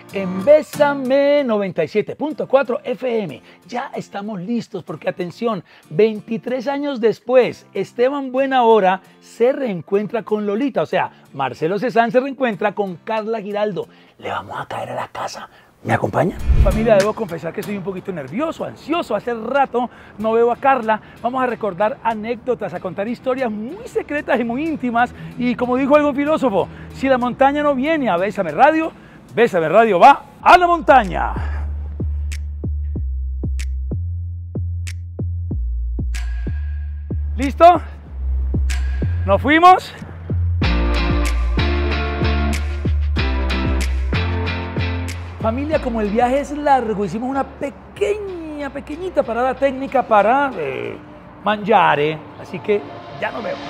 en Bésame 97.4 FM. Ya estamos listos porque, atención, 23 años después, Esteban Buenahora se reencuentra con Lolita. O sea, Marcelo Cezanne se reencuentra con Carla Giraldo. Le vamos a caer a la casa. ¿Me acompaña? Familia, debo confesar que estoy un poquito nervioso, ansioso. Hace rato no veo a Carla. Vamos a recordar anécdotas, a contar historias muy secretas y muy íntimas. Y como dijo algún filósofo, si la montaña no viene a Bésame Radio va a la montaña. ¿Listo? ¿Nos fuimos? Familia, como el viaje es largo, hicimos una pequeñita parada técnica para mangiare, así que ya nos vemos.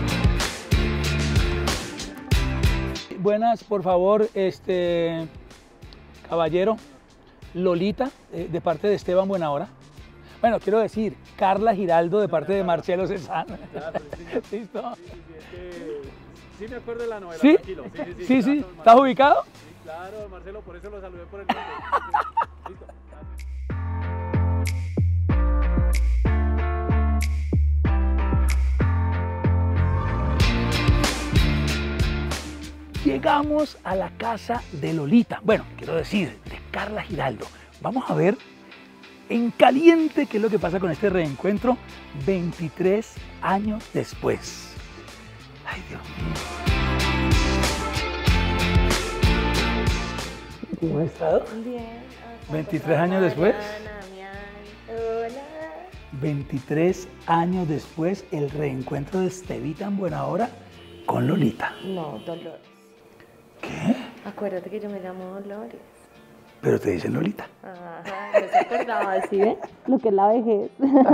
Buenas, por favor, caballero, Lolita, de parte de Esteban Buenahora. Bueno, quiero decir, Carla Giraldo, de parte de Marcelo Cezanne. Claro, sí. ¿Listo? Sí, me acuerdo de la novela, ¿Sí? tranquilo. Sí. ¿Estás ubicado? Claro, Marcelo, por eso lo saludé por el nombre. Listo. Llegamos a la casa de Lolita. Bueno, quiero decir, de Carla Giraldo. Vamos a ver en caliente qué es lo que pasa con este reencuentro 23 años después. Ay, Dios mío. ¿Cómo has estado? Bien. 23 años después. Hola. 23 años después, el reencuentro de Estevitan Buenahora con Lolita. No, Dolores. ¿Qué? Acuérdate que yo me llamo Dolores. Pero te dicen Lolita. Ajá, no se acordaba, ¿sí ves? Lo que es la vejez.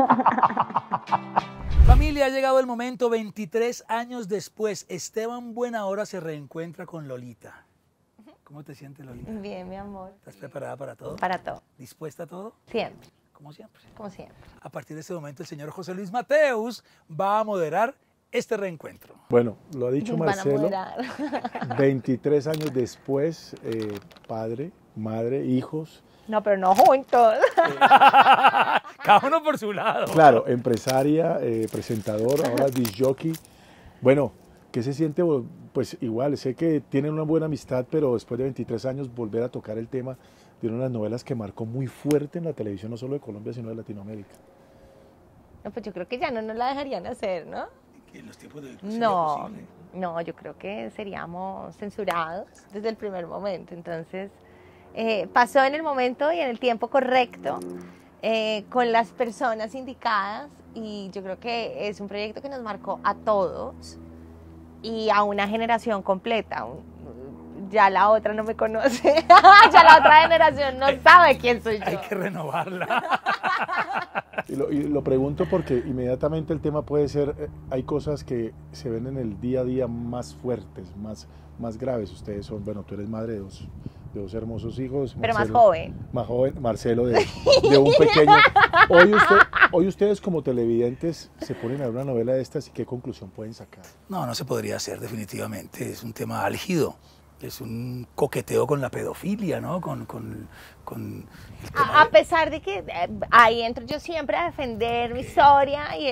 Familia, ha llegado el momento. 23 años después, Esteban Buenahora se reencuentra con Lolita. ¿Cómo te sientes, Lolita? Bien, mi amor. ¿Estás preparada para todo? Para todo. ¿Dispuesta a todo? Siempre. Como siempre. Como siempre. A partir de este momento, el señor José Luis Mateus va a moderar este reencuentro. Bueno, lo ha dicho Van a Marcelo, moderar. 23 años después, padre, madre, hijos. No, pero no juntos. Cada uno por su lado. Claro, empresaria, presentador, ahora disc jockey. Bueno, ¿qué se siente? Pues igual, sé que tienen una buena amistad, pero después de 23 años volver a tocar el tema de una de las novelas que marcó muy fuerte en la televisión, no solo de Colombia, sino de Latinoamérica. No, pues yo creo que ya no nos la dejarían hacer, ¿no? En los tiempos de hoy no sería No, posible. no, yo creo que seríamos censurados desde el primer momento. Entonces, pasó en el momento y en el tiempo correcto, con las personas indicadas, y yo creo que es un proyecto que nos marcó a todos y a una generación completa. Ya la otra no me conoce, ya la otra generación no sabe quién soy yo. Hay que renovarla. Y lo pregunto porque inmediatamente el tema puede ser, hay cosas que se ven en el día a día más fuertes, más graves. Ustedes son, bueno, tú eres madre de dos hermosos hijos. Pero Marcelo, más joven. Más joven, Marcelo de un pequeño. Hoy ustedes como televidentes se ponen a ver una novela de estas y ¿qué conclusión pueden sacar? No se podría hacer definitivamente. Es un tema álgido. Es un coqueteo con la pedofilia, ¿no? Con el tema A pesar de que ahí entro yo siempre a defender mi historia y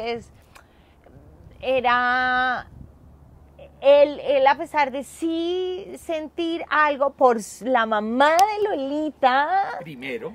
era él, a pesar de sí sentir algo por la mamá de Lolita, primero.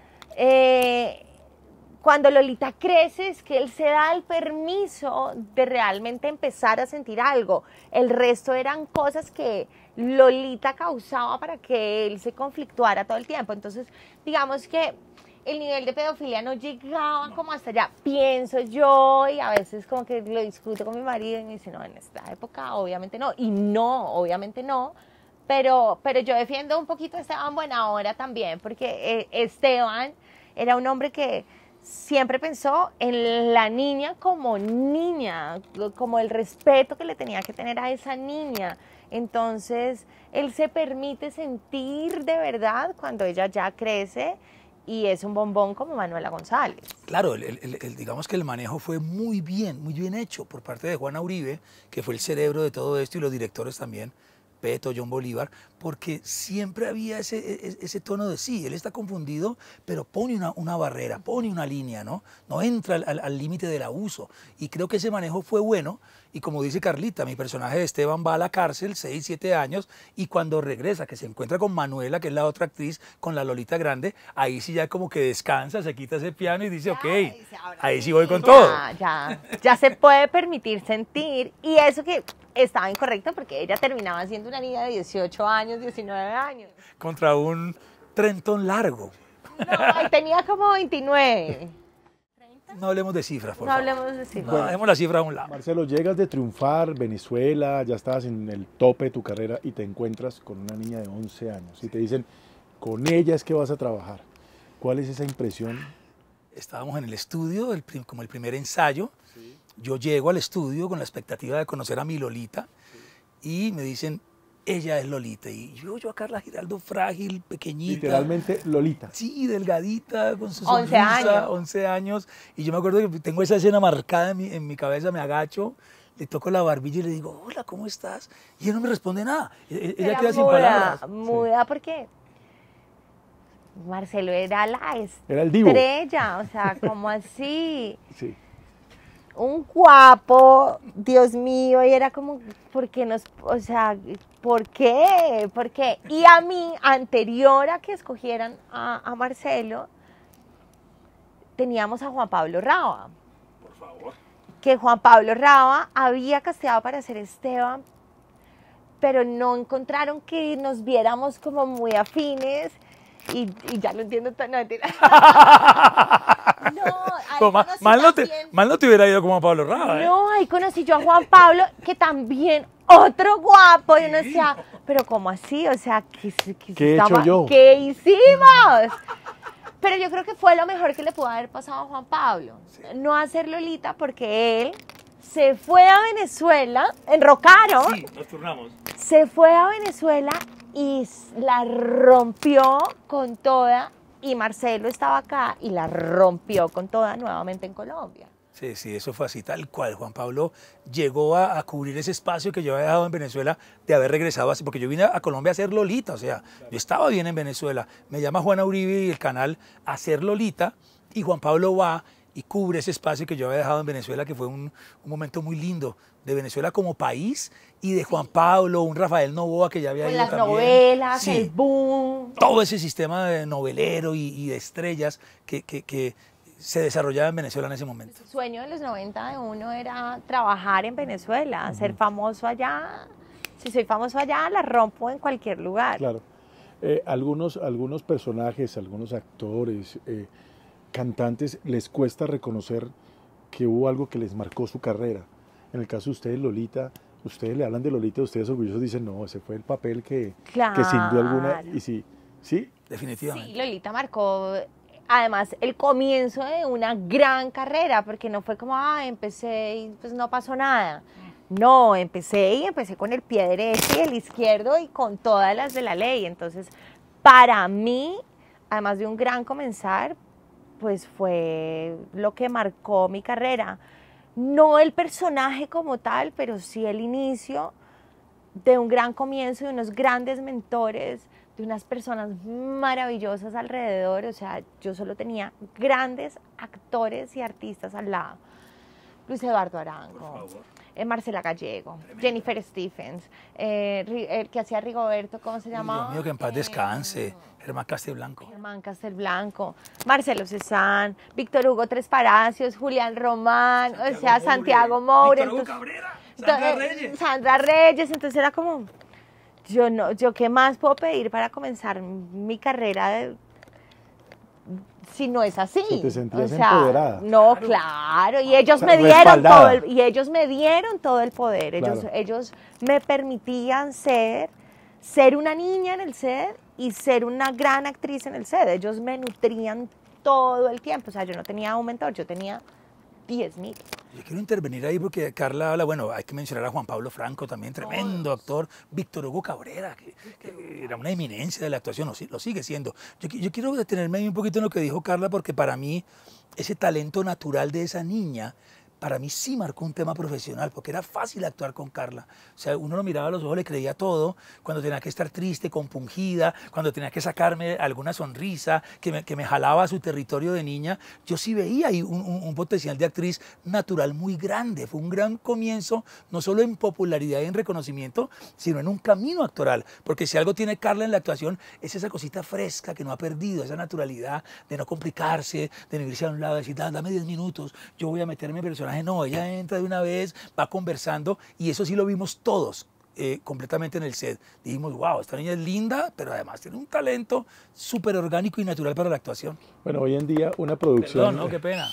Cuando Lolita crece es que él se da el permiso de realmente empezar a sentir algo. El resto eran cosas que Lolita causaba para que él se conflictuara todo el tiempo. Entonces, digamos que el nivel de pedofilia no llegaba como hasta allá, pienso yo, y a veces como que lo discuto con mi marido y me dice, no, en esta época obviamente no, y no, obviamente no, pero yo defiendo un poquito a Esteban Buenahora también, porque Esteban era un hombre que siempre pensó en la niña, como el respeto que le tenía que tener a esa niña. Entonces, él se permite sentir de verdad cuando ella ya crece y es un bombón como Manuela González. Claro, digamos que el manejo fue muy bien hecho por parte de Juana Uribe, que fue el cerebro de todo esto, y los directores también. Peto, John Bolívar, porque siempre había ese tono de sí, él está confundido, pero pone una barrera, pone una línea, ¿no? No entra al límite del abuso. Y creo que ese manejo fue bueno. Y como dice Carlita, mi personaje de Esteban va a la cárcel 6, 7 años y cuando regresa, que se encuentra con Manuela, que es la otra actriz, con la Lolita Grande, ahí sí ya como que descansa, se quita ese piano y dice, ok, ahí sí voy con todo. Ya se puede permitir sentir, y eso que estaba incorrecto porque ella terminaba siendo una niña de 18 años, 19 años. Contra un trentón largo. No, y tenía como 29. No hablemos de cifras, por No favor. hablemos de cifras. No, dejemos la cifra a un lado. Marcelo, llegas de triunfar, Venezuela, ya estabas en el tope de tu carrera y te encuentras con una niña de 11 años y te dicen, con ella es que vas a trabajar. ¿Cuál es esa impresión? Estábamos en el estudio, como el primer ensayo. Sí. Yo llego al estudio con la expectativa de conocer a mi Lolita y me dicen, ella es Lolita. Y yo a Carla Giraldo frágil, pequeñita. Literalmente Lolita. Sí, delgadita, con su 11 sonrisa, años. 11 años. Y yo me acuerdo que tengo esa escena marcada en mi cabeza, me agacho, le toco la barbilla y le digo, hola, ¿cómo estás? Y ella no me responde nada. Ella queda sin palabras. Muda, porque Marcelo era Era el divo. estrella, o sea, ¿cómo así? Sí. Un guapo, Dios mío, y era como, ¿por qué o sea, ¿por qué? ¿Por qué? Y a mí, anterior a que escogieran a Marcelo, teníamos a Juan Pablo Raba. Por favor. Que Juan Pablo Raba había casteado para ser Esteban, pero no encontraron que nos viéramos como muy afines. Y ya lo entiendo todo. No, mentira. No, mal no te hubiera ido como a Pablo Raba. No, ahí conocí yo a Juan Pablo, que también otro guapo. Y uno decía, pero ¿cómo así? O sea, ¿qué he hecho yo? ¿Qué hicimos? Pero yo creo que fue lo mejor que le pudo haber pasado a Juan Pablo. Sí. No hacer Lolita, porque él se fue a Venezuela, enrocaron. Sí, nos turnamos. Se fue a Venezuela y la rompió con toda, y Marcelo estaba acá y la rompió con toda nuevamente en Colombia. Sí, sí, eso fue así, tal cual. Juan Pablo llegó a cubrir ese espacio que yo había dejado en Venezuela de haber regresado así, porque yo vine a Colombia a hacer Lolita, o sea, yo estaba bien en Venezuela. Me llama Juana Uribe y el canal a hacer Lolita, y Juan Pablo va y cubre ese espacio que yo había dejado en Venezuela, que fue un momento muy lindo de Venezuela como país, y de Juan Pablo, un Rafael Novoa que ya había con ido las también. Novelas, Sí, el boom. todo ese sistema de novelero y de estrellas que se desarrollaba en Venezuela en ese momento. El sueño de los 90 de uno era trabajar en Venezuela, ser famoso allá. Si soy famoso allá, la rompo en cualquier lugar. Claro. Algunos personajes, algunos actores, cantantes, les cuesta reconocer que hubo algo que les marcó su carrera. En el caso de ustedes, Lolita, ustedes le hablan de Lolita, ustedes orgullosos dicen, no, ese fue el papel que sin duda alguna, y sí, definitivamente. Sí, Lolita marcó, además, el comienzo de una gran carrera, porque no fue como, empecé y pues no pasó nada. No, empecé con el pie derecho y el izquierdo y con todas las de la ley. Entonces, para mí, además de un gran comenzar, pues fue lo que marcó mi carrera. No el personaje como tal, pero sí el inicio de un gran comienzo, de unos grandes mentores, de unas personas maravillosas alrededor. O sea, yo solo tenía grandes actores y artistas al lado. Luis Eduardo Arango, Marcela Gallego, tremendo. Jennifer Stephens, el que hacía Rigoberto, ¿cómo se llamaba? Dios mío, que en paz descanse, Germán Castelblanco. Germán Castelblanco, Marcelo Cezanne, Víctor Hugo Tres Palacios, Julián Román, Santiago Moure. Víctor Hugo Cabrera, Sandra Reyes. Sandra Reyes, entonces era como, yo qué más puedo pedir para comenzar mi carrera si no es así. ¿Te sentías empoderada? No, claro, y ellos me dieron todo el poder. Claro. Ellos me permitían ser una niña en el set y ser una gran actriz en el set. Ellos me nutrían todo el tiempo. O sea, yo no tenía un mentor, yo tenía 10.000. Yo quiero intervenir ahí porque Carla habla, bueno, hay que mencionar a Juan Pablo Franco también, tremendo actor, Víctor Hugo Cabrera, que era una eminencia de la actuación, lo sigue siendo. Yo quiero detenerme ahí un poquito en lo que dijo Carla, porque para mí ese talento natural de esa niña para mí sí marcó un tema profesional, porque era fácil actuar con Carla. O sea, uno lo miraba a los ojos, le creía todo, cuando tenía que estar triste, compungida, cuando tenía que sacarme alguna sonrisa, que me jalaba a su territorio de niña, yo sí veía ahí un potencial de actriz natural muy grande. Fue un gran comienzo, no solo en popularidad y en reconocimiento, sino en un camino actoral, porque si algo tiene Carla en la actuación, es esa cosita fresca que no ha perdido, esa naturalidad de no complicarse, de no irse a un lado, de decir, dame 10 minutos, yo voy a meterme en personaje. No, ella entra de una vez, va conversando, y eso sí lo vimos todos completamente en el set. Dijimos, wow, esta niña es linda, pero además tiene un talento súper orgánico y natural para la actuación. Bueno, hoy en día una producción... Perdón, no, qué pena.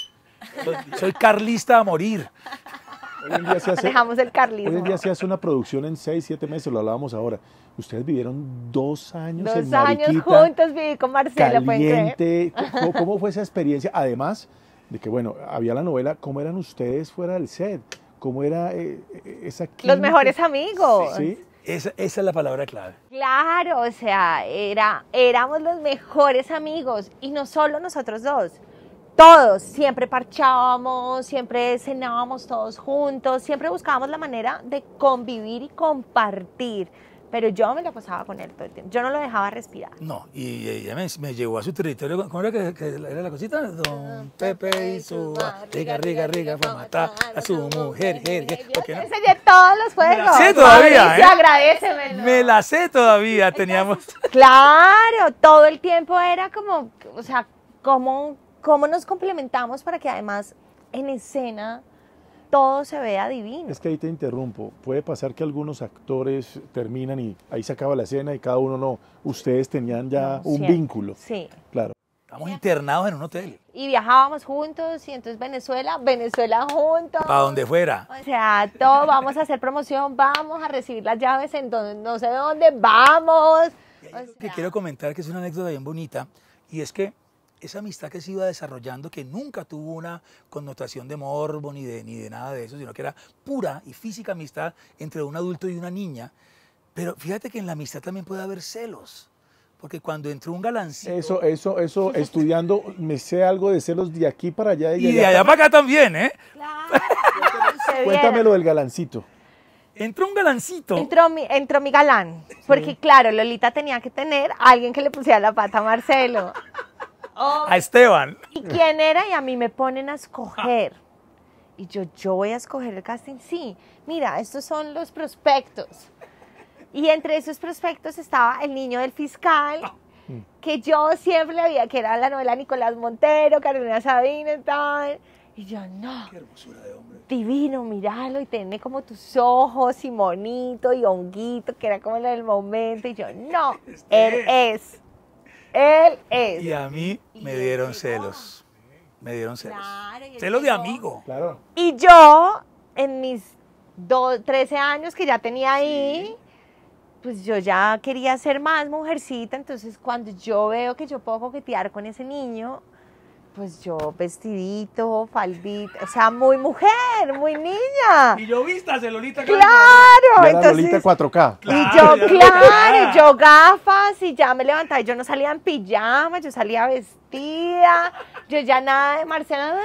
Soy carlista a morir. Hoy en día se hace, Dejamos el carlismo. hoy en día se hace una producción en 6, 7 meses, lo hablábamos ahora. Ustedes vivieron 2 años en 2 años Mariquita, juntos viví con Marcelo, ¿pueden creer? caliente. ¿Cómo fue esa experiencia? Además de que, bueno, había la novela, ¿cómo eran ustedes fuera del set? ¿Cómo era esa química? Los mejores amigos. Sí. Esa es la palabra clave. Claro, o sea, éramos los mejores amigos y no solo nosotros dos. Todos, siempre parchábamos, siempre cenábamos todos juntos, siempre buscábamos la manera de convivir y compartir. Pero yo me la pasaba con él todo el tiempo, yo no lo dejaba respirar. No, y ella me llevó a su territorio. ¿Cómo era que era la cosita? Don Pepe y su riga, fue a matar a su mujer. ¿Por qué no? Yo enseñé todos los juegos. Me la sé todavía, Mauricio, agradécemelo. Me la sé todavía, teníamos... Claro, todo el tiempo era como, o sea, cómo nos complementamos para que además en escena todo se vea divino. Es que ahí te interrumpo. Puede pasar que algunos actores terminan y ahí se acaba la escena y cada uno no. Ustedes tenían ya un Siempre. vínculo. Sí. Claro. Estamos internados en un hotel, Y viajábamos juntos y entonces Venezuela juntos. para donde fuera. O sea, todo, vamos a hacer promoción, vamos a recibir las llaves en donde, no sé dónde, vamos. Que quiero comentar que es una anécdota bien bonita, y es que esa amistad que se iba desarrollando, que nunca tuvo una connotación de morbo ni de nada de eso, sino que era pura y física amistad entre un adulto y una niña. Pero fíjate que en la amistad también puede haber celos, porque cuando entró un galancito... Eso, estudiando, me sé algo de celos de aquí para allá. Y de allá para acá también, ¿eh? Claro, se Cuéntame vieron. lo del galancito. Entró un galancito. Entró mi galán, porque claro, Lolita tenía que tener a alguien que le pusiera la pata a Marcelo. A Esteban. ¿Y quién era? Y a mí me ponen a escoger. Y yo voy a escoger el casting. Sí, mira, estos son los prospectos. Y entre esos prospectos estaba el niño del fiscal, que yo siempre le veía, que era la novela Nicolás Montero, Carolina Sabina y tal. Y yo, no, Qué hermosura de hombre. divino, míralo, y tiene como tus ojos, y monito, y honguito, que era como en el momento. Y yo, no, él es. Él es. Y a mí me dieron celos. Me dieron celos. Claro, y él Celos de llegó. amigo. Claro. Y yo, en mis 13 años que ya tenía ahí, pues yo ya quería ser más mujercita. Entonces, cuando yo veo que yo puedo coquetear con ese niño, pues yo vestidito, faldita, o sea, muy mujer, muy niña. Y yo vista, Celolita. Claro, Ya la entonces... Lolita 4K. Y yo, claro, yo gafas y ya me levantaba. Yo no salía en pijama, yo salía vestida. Yo ya nada de Marcela,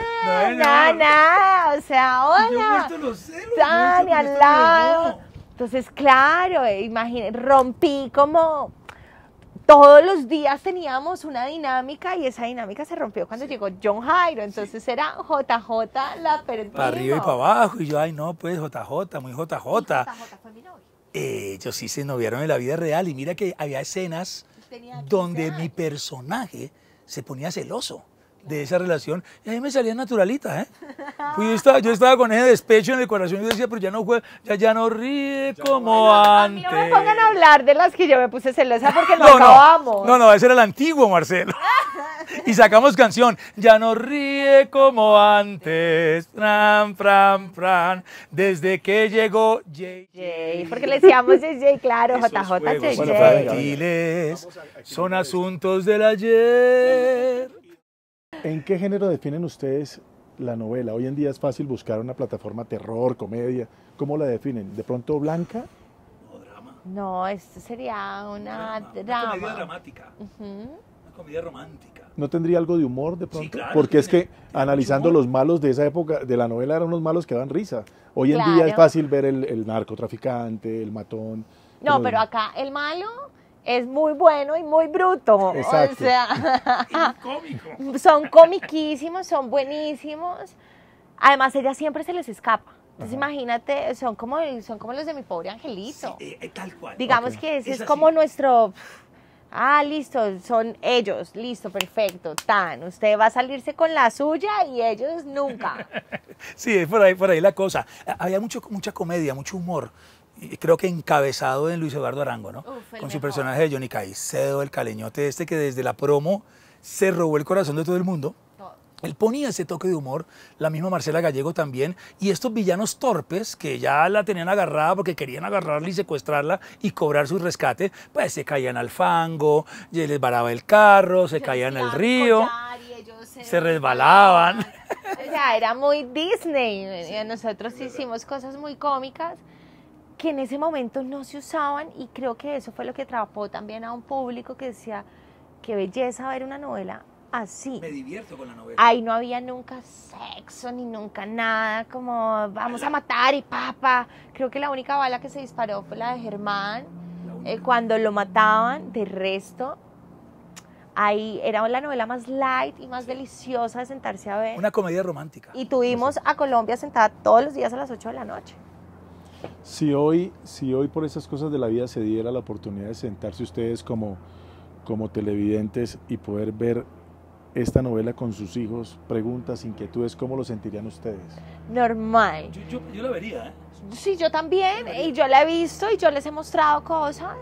nada. O sea, hola. Dani al lado. Entonces, claro, imagínate, rompí como... Todos los días teníamos una dinámica y esa dinámica se rompió cuando llegó John Jairo. Entonces era JJ la perdimos. Para arriba y para abajo. Y yo, ay, no, pues JJ, muy JJ. JJ fue mi novio. Ellos sí se noviaron en la vida real. Y mira que había escenas Tenía 15 donde años. mi personaje se ponía celoso de esa relación. Y a mí me salía naturalita, ¿eh? Pues yo estaba con ese despecho en el corazón y yo decía, pero ya no juega, ya no ríe como A mí antes. no me pongan a hablar de las que yo me puse celosa porque no acabamos. No, ese era el antiguo Marcelo. Y sacamos canción, ya no ríe como antes, pran, pran, pran, desde que llegó JJ, porque le decíamos JJ, claro, Esos JJ, juegos JJ. infantiles son asuntos del ayer. ¿En qué género definen ustedes la novela? Hoy en día es fácil buscar una plataforma terror, comedia. ¿Cómo la definen? ¿De pronto blanca? No, esto sería una Comedia drama. dramática. Ujú. Una comedia romántica. ¿No tendría algo de humor de pronto? Sí, claro, Porque es que tiene analizando mucho humor. los malos de esa época, de la novela, eran unos malos que dan risa. Hoy en día Claro. es fácil ver el narcotraficante, el matón. No, pero acá el malo es muy bueno y muy bruto. Exacto. O sea, Cómico. son comiquísimos, son buenísimos. Además, ella siempre se les escapa. Entonces, imagínate, son como los de Mi Pobre Angelito. Tal cual. Digamos Ok. que ese es así. como nuestro... Ah, listo, son ellos, listo, perfecto, tan. Usted va a salirse con la suya y ellos nunca. Sí, es por ahí la cosa. Había mucha comedia, mucho humor. Y creo que encabezado en Luis Eduardo Arango, ¿no? Uf, el Con su mejor. personaje de Johnny Caicedo, el caleñote este que desde la promo se robó el corazón de todo el mundo. Él ponía ese toque de humor, la misma Marcela Gallego también, y estos villanos torpes que ya la tenían agarrada porque querían agarrarla y secuestrarla y cobrar su rescate, pues se caían al fango, les varaba el carro, se caían al río, se resbalaban. O sea, era muy Disney. Y nosotros hicimos cosas muy cómicas que en ese momento no se usaban y creo que eso fue lo que atrapó también a un público que decía, qué belleza ver una novela así. Me divierto con la novela. Ahí no había nunca sexo ni nunca nada, como vamos a matar y papa. Creo que la única bala que se disparó fue la de Germán. Cuando lo mataban, de resto, ahí era la novela más light y más deliciosa de sentarse a ver. Una comedia romántica. Y tuvimos a Colombia sentada todos los días a las 8 de la noche. Si hoy por esas cosas de la vida se diera la oportunidad de sentarse ustedes como televidentes y poder ver esta novela con sus hijos, preguntas, inquietudes, ¿cómo lo sentirían ustedes? Normal. Yo la vería, ¿eh? Sí, yo también, y yo la he visto y yo les he mostrado cosas,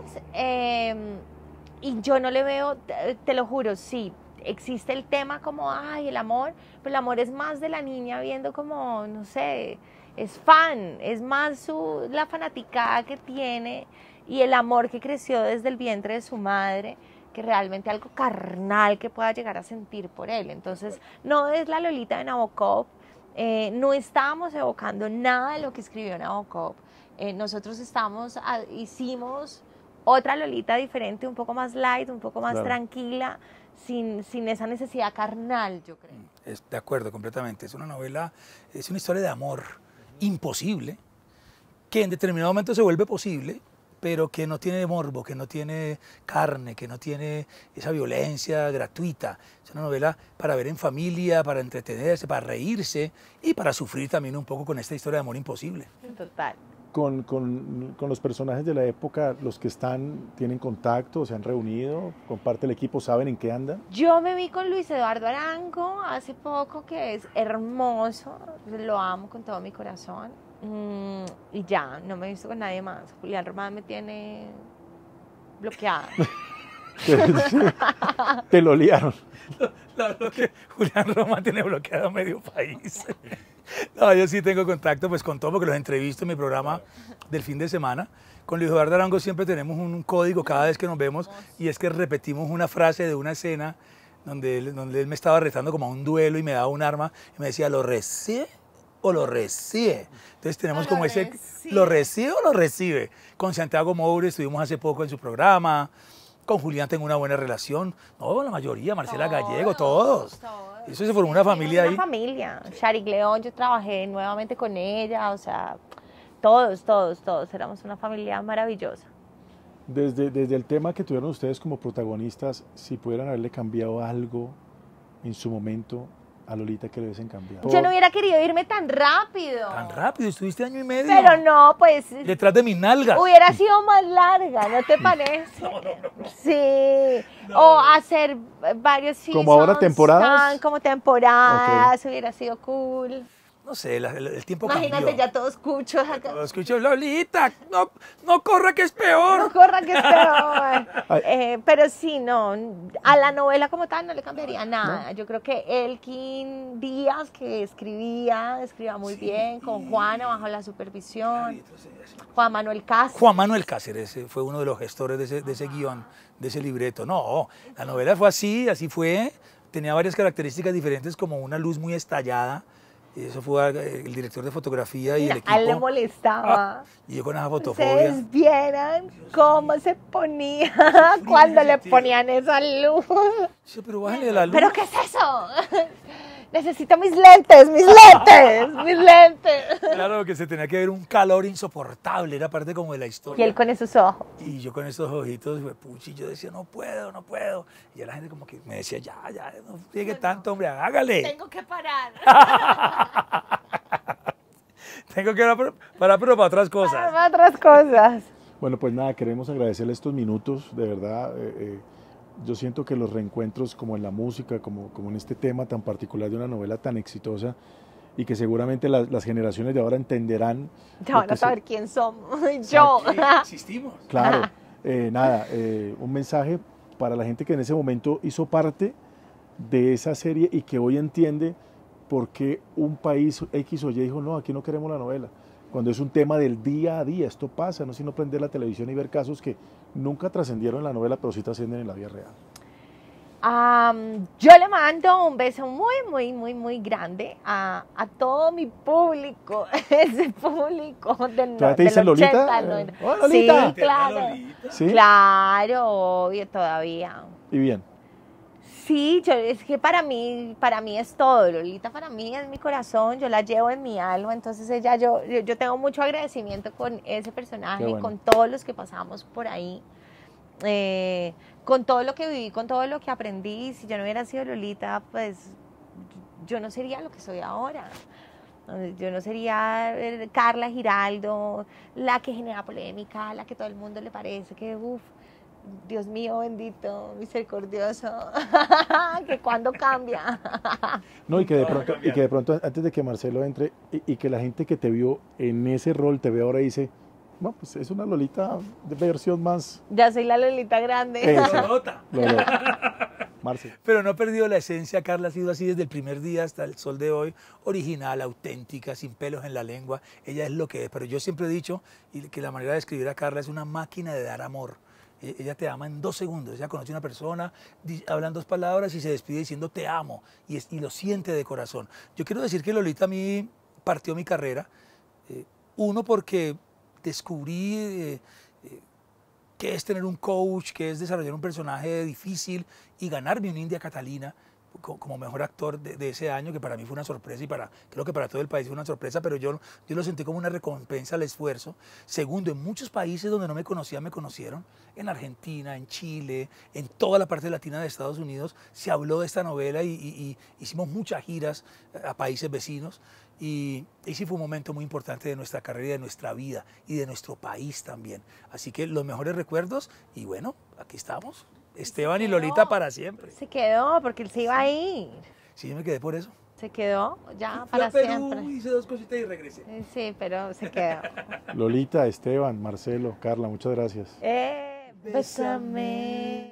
y yo no le veo, te lo juro, sí, existe el tema como, ay, el amor, pero el amor es más de la niña viendo como, no sé, es fan, es más la fanaticada que tiene y el amor que creció desde el vientre de su madre, que realmente algo carnal que pueda llegar a sentir por él. Entonces, no es la Lolita de Nabokov. No estábamos evocando nada de lo que escribió Nabokov. Nosotros hicimos otra Lolita diferente, un poco más light, un poco más Claro. tranquila, sin esa necesidad carnal, yo creo. De acuerdo, completamente. Es una novela, es una historia de amor imposible, que en determinado momento se vuelve posible, pero que no tiene morbo, que no tiene carne, que no tiene esa violencia gratuita. Es una novela para ver en familia, para entretenerse, para reírse y para sufrir también un poco con esta historia de amor imposible. Total. Con los personajes de la época, los que tienen contacto, se han reunido, comparte el equipo, saben en qué andan. Yo me vi con Luis Eduardo Arango hace poco, que es hermoso, lo amo con todo mi corazón. Y ya, no me he visto con nadie más. Julián Román me tiene bloqueada. Te lo liaron. La verdad que Julián Roma tiene bloqueado medio país. No, yo sí tengo contacto pues con todo porque los entrevisto en mi programa del fin de semana. Con Luis Eduardo Arango siempre tenemos un código cada vez que nos vemos y es que repetimos una frase de una escena donde él me estaba retando como a un duelo y me daba un arma y me decía, ¿lo recibe o lo recibe? Entonces tenemos como ese, ¿lo recibe o lo recibe? Con Santiago Moure estuvimos hace poco en su programa. Con Julián tengo una buena relación. No, la mayoría, Marcela Gallego, todos. Eso se formó una familia ahí. Una familia. Sharik León, yo trabajé nuevamente con ella, o sea, todos. Éramos una familia maravillosa. Desde el tema que tuvieron ustedes como protagonistas, si pudieran haberle cambiado algo en su momento a Lolita, ¿qué le hubiesen cambiado? Yo no hubiera querido irme tan rápido. Tan rápido, estuviste año y medio. Pero no, pues Detrás de mis nalgas. hubiera sido más larga, ¿no te parece? Sí. O hacer varios seasons. ¿Como ahora temporadas? Como temporadas, hubiera sido cool. No sé, el tiempo Imagínate cambió. ya todos cuchos acá. Lo escucho, Lolita, no corra que es peor. No corra que es peor. Ay. Pero sí, no, a la novela como tal no le cambiaría nada. Yo creo que Elkin Díaz, que escribía muy bien, con Juana bajo la supervisión, Juan Manuel Cáceres. Juan Manuel Cáceres fue uno de los gestores de ese guión, de ese libreto. No, la novela fue así fue. Tenía varias características diferentes como una luz muy estallada, Y eso fue el director de fotografía y el equipo. A él le molestaba. Y yo con esa fotofobia. Ustedes vieran cómo se ponía cuando le ponían esa luz. Sí, pero bájale la luz. ¿Pero qué es eso? Necesito mis lentes, mis lentes, mis lentes. Claro que se tenía que ver un calor insoportable, era parte como de la Y historia. él con esos ojos. Y yo con esos ojitos, puchi, yo decía, no puedo, no puedo. Y ya la gente como que me decía, ya, no llegue tanto, hombre, hágale. Tengo que parar. Tengo que parar, pero para otras cosas. Para otras cosas. Bueno, pues nada, queremos agradecerle estos minutos, de verdad. Yo siento que los reencuentros como en la música, como en este tema tan particular de una novela tan exitosa y que seguramente las generaciones de ahora entenderán. Ya van a saber quién somos. Yo. Sí, existimos. Claro, nada, un mensaje para la gente que en ese momento hizo parte de esa serie y que hoy entiende por qué un país X o Y dijo, no, aquí no queremos la novela. Cuando es un tema del día a día, esto pasa, no es sino prender la televisión y ver casos que nunca trascendieron en la novela, pero sí trascienden en la vida real. Yo le mando un beso muy grande a todo mi público, ese público del ¿Todavía te dicen 80, Lolita? 90. ¡Oh, Lolita! Sí, claro. ¿Sí? Claro, obvio, todavía. Y bien. Sí, es que para mí es todo. Lolita para mí es mi corazón, yo la llevo en mi alma, entonces yo tengo mucho agradecimiento con ese personaje, Qué bueno. con todos los que pasamos por ahí, con todo lo que viví, con todo lo que aprendí. Si yo no hubiera sido Lolita, pues yo no sería lo que soy ahora. Yo no sería Carla Giraldo, la que genera polémica, la que todo el mundo le parece que, Dios mío, bendito, misericordioso, que cuando cambia. No, y que de pronto antes de que Marcelo entre y que la gente que te vio en ese rol te ve ahora y dice, no, pues es una Lolita de versión más. Ya soy la Lolita grande. Eso. Lolota. Marcelo. Pero no ha perdido la esencia, Carla ha sido así desde el primer día hasta el sol de hoy, original, auténtica, sin pelos en la lengua, ella es lo que es, pero yo siempre he dicho que la manera de escribir a Carla es una máquina de dar amor. Ella te ama en 2 segundos, ella conoce a una persona, hablan 2 palabras y se despide diciendo te amo y lo siente de corazón. Yo quiero decir que Lolita a mí partió mi carrera, uno porque descubrí qué es tener un coach, qué es desarrollar un personaje difícil y ganarme un India Catalina como mejor actor de ese año, que para mí fue una sorpresa y creo que para todo el país fue una sorpresa, pero yo lo sentí como una recompensa al esfuerzo. Segundo, en muchos países donde no me conocían, me conocieron, en Argentina, en Chile, en toda la parte latina de Estados Unidos, se habló de esta novela y hicimos muchas giras a países vecinos y sí fue un momento muy importante de nuestra carrera y de nuestra vida y de nuestro país también. Así que los mejores recuerdos y bueno, aquí estamos. Esteban y Lolita para siempre. Se quedó porque él se iba a ir. Sí, yo me quedé por eso. Se quedó ya Fui para a Perú, siempre. hice 2 cositas y regresé. Sí, pero se quedó. Lolita, Esteban, Marcelo, Carla, muchas gracias. Bésame.